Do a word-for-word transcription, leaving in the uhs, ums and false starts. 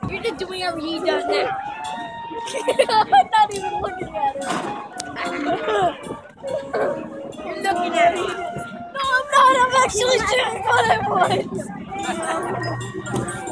You're just doing whatever he does now. I'm not even looking at him. You're looking at me. No, I'm not. I'm actually shooting what I want.